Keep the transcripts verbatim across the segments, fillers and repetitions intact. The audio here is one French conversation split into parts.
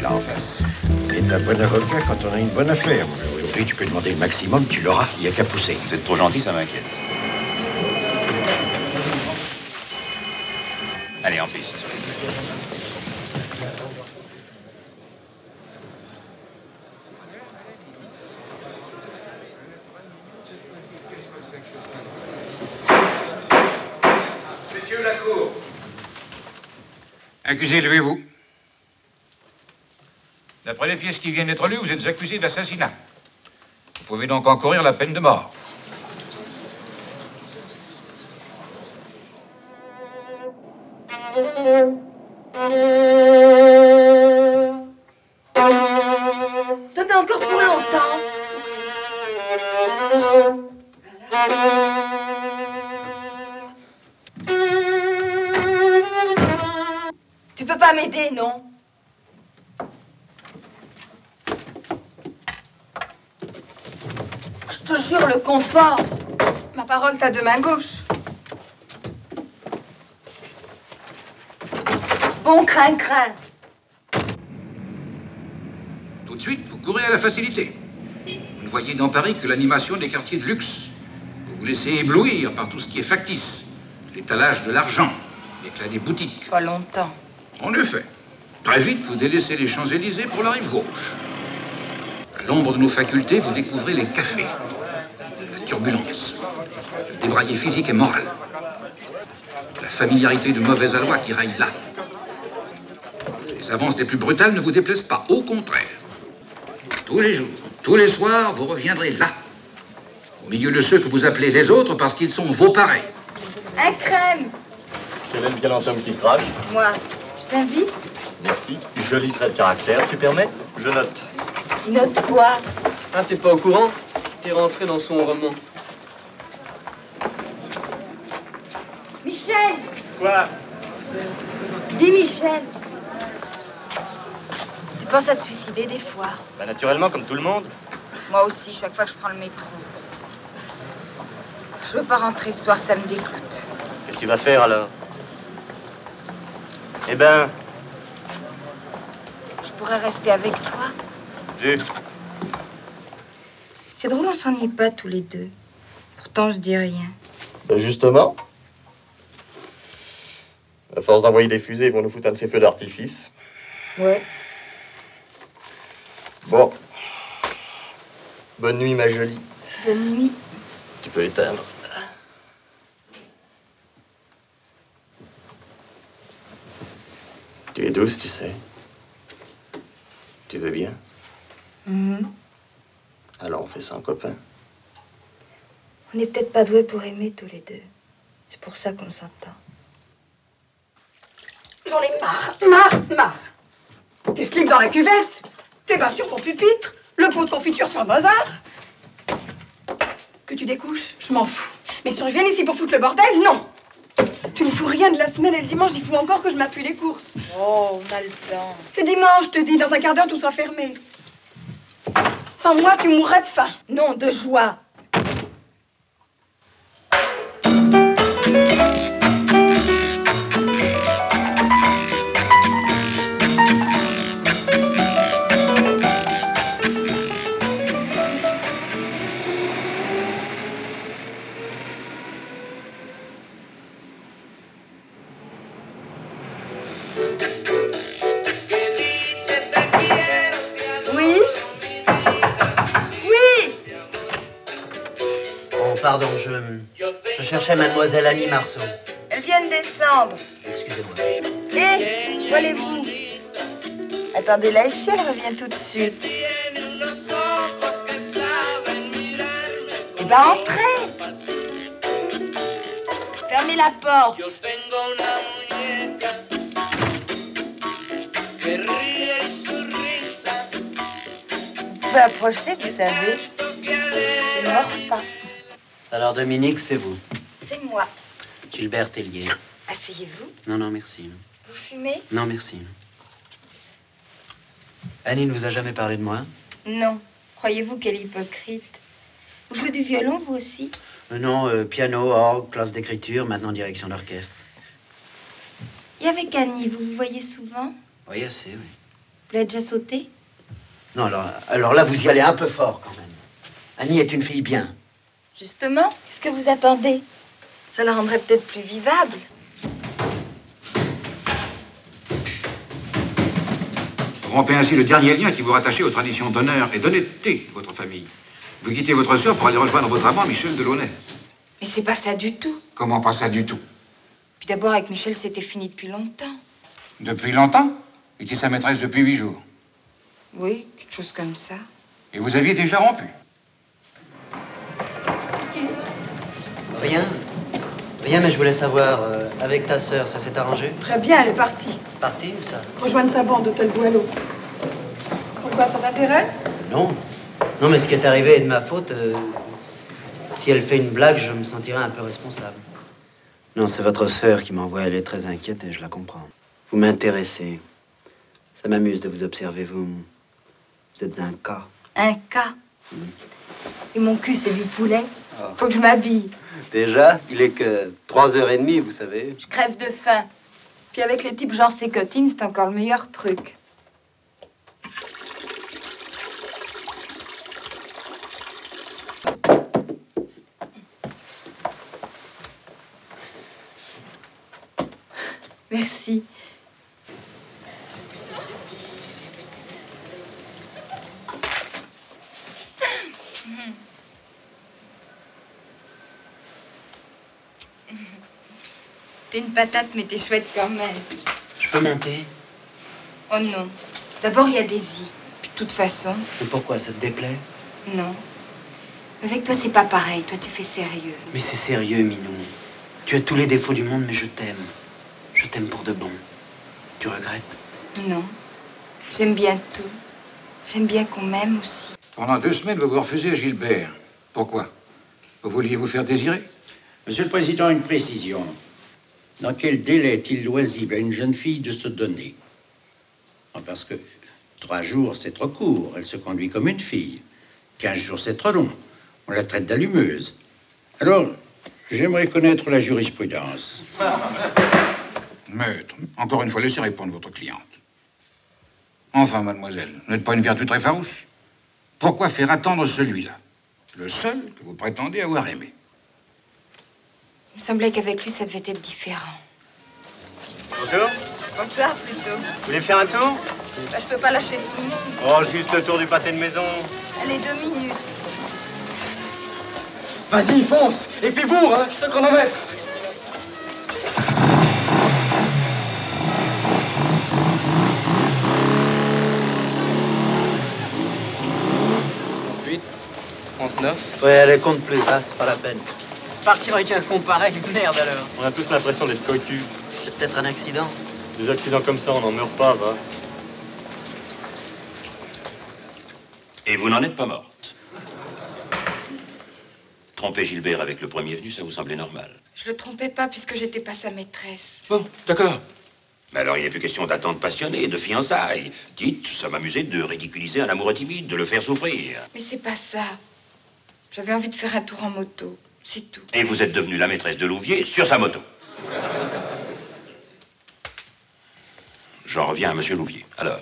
là en face. Et un bon avocat quand on a une bonne affaire. Aujourd'hui, tu peux demander le maximum, tu l'auras, il n'y a qu'à pousser. Vous êtes trop gentil, ça m'inquiète. Allez, en piste. Messieurs, la cour. Accusé, levez-vous. D'après les pièces qui viennent d'être lues, vous êtes accusé d'assassinat. Vous pouvez donc encourir la peine de mort. T'en as encore pour longtemps. Tu peux pas m'aider, non? Je te jure, le confort. Ma parole, t'as deux mains gauches. Bon crin-crin. Tout de suite, vous courez à la facilité. Vous ne voyez dans Paris que l'animation des quartiers de luxe. Vous vous laissez éblouir par tout ce qui est factice. L'étalage de l'argent, l'éclat des boutiques. Pas longtemps. En effet, très vite, vous délaissez les Champs-Élysées pour la rive gauche. À l'ombre de nos facultés, vous découvrez les cafés, la turbulence, le débraillé physique et moral, la familiarité de mauvais aloi qui raille là. Les avances les plus brutales ne vous déplaisent pas, au contraire. Tous les jours, tous les soirs, vous reviendrez là, au milieu de ceux que vous appelez les autres parce qu'ils sont vos pareils. Un crème. Quel est le galant homme qui crache? Moi, je t'invite. Merci. Joli trait de caractère, tu permets? Je note. Une autre quoi? Ah, t'es pas au courant? T'es rentré dans son roman. Michel! Quoi? Dis Michel. Tu penses à te suicider des fois? Bah naturellement, comme tout le monde. Moi aussi, chaque fois que je prends le métro. Je veux pas rentrer ce soir, ça me dégoûte. Qu'est-ce que tu vas faire alors? Eh ben... Je pourrais rester avec toi. Zut. C'est drôle, on s'ennuie pas tous les deux. Pourtant, je dis rien. Ben justement. À force d'envoyer des fusées, ils vont nous foutre un de ces feux d'artifice. Ouais. Bon. Bonne nuit, ma jolie. Bonne nuit. Tu peux éteindre. Tu es douce, tu sais. Tu veux bien? Mm-hmm. Alors on fait ça en copain. On n'est peut-être pas doués pour aimer tous les deux. C'est pour ça qu'on s'entend. J'en ai marre, marre, marre. Tes slips dans la cuvette, tes bas sur mon pupitre, le pot de confiture sur le bazar. Que tu découches, je m'en fous. Mais que tu reviennes ici pour foutre le bordel, non. Tu ne fous rien de la semaine et le dimanche, il faut encore que je m'appuie les courses. Oh, on a le temps. C'est dimanche, je te dis, dans un quart d'heure, tout sera fermé. Sans moi, tu mourrais de faim. Non, de joie. Pardon, je... je cherchais mademoiselle Annie Marceau. Elle vient de descendre. Excusez-moi. Hé, où allez-vous? Attendez-la ici, elle revient tout de suite. Eh ben, entrez. Fermez la porte. Vous pouvez approcher, vous savez. Je ne mords pas. Alors, Dominique, c'est vous? C'est moi. Gilbert Tellier. Asseyez-vous. Non, non, merci. Vous fumez? Non, merci. Annie ne vous a jamais parlé de moi? Non. Croyez-vous qu'elle est hypocrite? Vous jouez du violon, vous aussi? euh, Non, euh, piano, orgue, classe d'écriture, maintenant direction d'orchestre. Et avec Annie, vous vous voyez souvent? Oui, assez, oui. l'avez déjà sauté? Non, alors, alors là, vous y allez un peu fort, quand même. Annie est une fille bien. Justement, qu'est-ce que vous attendez? Ça la rendrait peut-être plus vivable. Vous rompez ainsi le dernier lien qui vous rattachait aux traditions d'honneur et d'honnêteté de votre famille. Vous quittez votre sœur pour aller rejoindre votre amant, Michel Delaunay. Mais c'est pas ça du tout. Comment pas ça du tout? Puis d'abord, avec Michel, c'était fini depuis longtemps. Depuis longtemps? Était sa maîtresse depuis huit jours. Oui, quelque chose comme ça. Et vous aviez déjà rompu? Rien. Rien, mais je voulais savoir, euh, avec ta sœur, ça s'est arrangé? Très bien, elle est partie. Partie ou ça? Rejoindre sa bande d'Hôtel Boileau. Pourquoi, ça t'intéresse? Non. Non, mais ce qui est arrivé est de ma faute. euh, si elle fait une blague, je me sentirai un peu responsable. Non, c'est votre sœur qui m'envoie. Elle est très inquiète et je la comprends. Vous m'intéressez. Ça m'amuse de vous observer. Vous, vous êtes un cas. Un cas. Et mon cul, c'est du poulet. Faut que je m'habille. Déjà, il est que trois heures et demie, vous savez. Je crève de faim. Puis avec les types genre Sécotine, c'est encore le meilleur truc. Merci. T'es une patate, mais t'es chouette quand même. Je peux monter? Oh non. D'abord, il y a Daisy. Puis de toute façon, Mais pourquoi, ça te déplaît? non. Avec toi, c'est pas pareil. Toi, tu fais sérieux. Mais c'est sérieux, Minou. Tu as tous les défauts du monde, mais je t'aime. Je t'aime pour de bon. Tu regrettes? Non. J'aime bien tout. J'aime bien qu'on m'aime aussi. Pendant deux semaines, vous vous refusez à Gilbert. Pourquoi? Vous vouliez vous faire désirer? Monsieur le Président, une précision. Dans quel délai est-il loisible à une jeune fille de se donner? Parce que trois jours, c'est trop court. Elle se conduit comme une fille. Quinze jours, c'est trop long. On la traite d'allumeuse. Alors, j'aimerais connaître la jurisprudence. Maître, encore une fois, laissez répondre votre cliente. Enfin, mademoiselle, vous n'êtes pas une vertu très farouche. Pourquoi faire attendre celui-là? Le seul que vous prétendez avoir aimé. Il me semblait qu'avec lui, ça devait être différent. Bonjour. Bonsoir, plutôt. Vous voulez faire un tour? Bah, je peux pas lâcher tout le monde. Oh, juste le tour du pâté de maison. Allez, deux minutes. Vas-y, fonce. Et puis bourre, hein, je te chronomètre. trente-huit, trente-neuf. Ouais, elle compte plus. Ah, c'est pas la peine. Partir avec un con pareil, merde alors. On a tous l'impression d'être cotus. C'est peut-être un accident. Des accidents comme ça, on n'en meurt pas, va. Et vous n'en êtes pas morte. Tromper Gilbert avec le premier venu, ça vous semblait normal? Je le trompais pas puisque j'étais pas sa maîtresse. Bon, d'accord. Mais alors, il n'est plus question d'attente passionnée, de fiançailles. Dites, ça m'amusait de ridiculiser un amoureux timide, de le faire souffrir. Mais c'est pas ça. J'avais envie de faire un tour en moto. C'est tout. Et vous êtes devenue la maîtresse de Louvier sur sa moto. J'en reviens à Monsieur Louvier. Alors,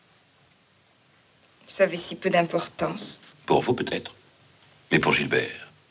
Ça avait si peu d'importance. pour vous peut-être, mais pour Gilbert.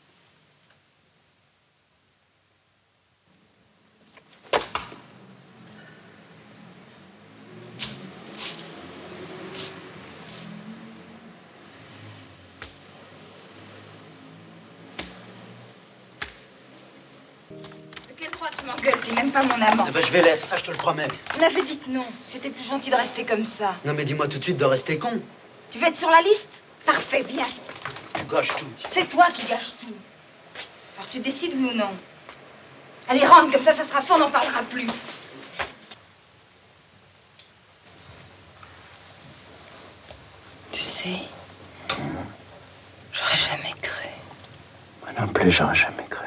De quel droit tu m'engueules? T'es même pas mon amant. Eh ben, je vais l'être, ça, je te le promets. On avait dit que non. C'était plus gentil de rester comme ça. Non, mais dis-moi tout de suite de rester con. Tu veux être sur la liste? Parfait, viens. Tu gâches tout. C'est toi qui gâches tout. Alors tu décides oui ou non. Allez, rentre, comme ça, ça sera fait, on n'en parlera plus. Tu sais, j'aurais jamais cru. Moi non plus, j'aurais jamais cru.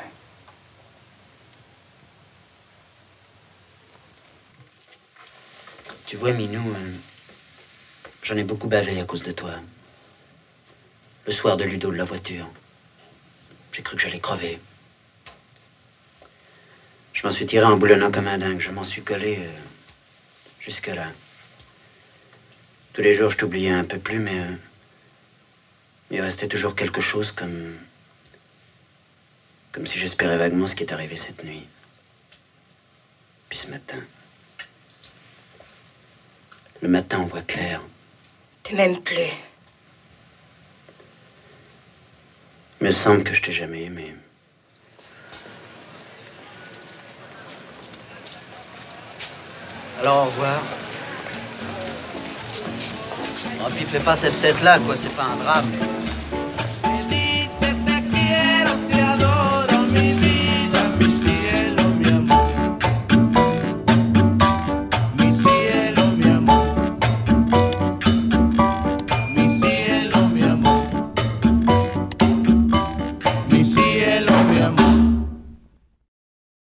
Tu vois, Minou, euh, j'en ai beaucoup bavé à cause de toi. Le soir de Ludo de la voiture, j'ai cru que j'allais crever. Je m'en suis tiré en boulonnant comme un dingue. Je m'en suis collé euh, jusque-là. Tous les jours, je t'oubliais un peu plus, mais... euh, il restait toujours quelque chose comme... Comme si j'espérais vaguement ce qui est arrivé cette nuit. Puis ce matin... Le matin, on voit clair. Tu m'aimes plus. Il me semble que je t'ai jamais aimé. Alors, au revoir. Oh, puis fais pas cette tête-là, quoi, c'est pas un drame.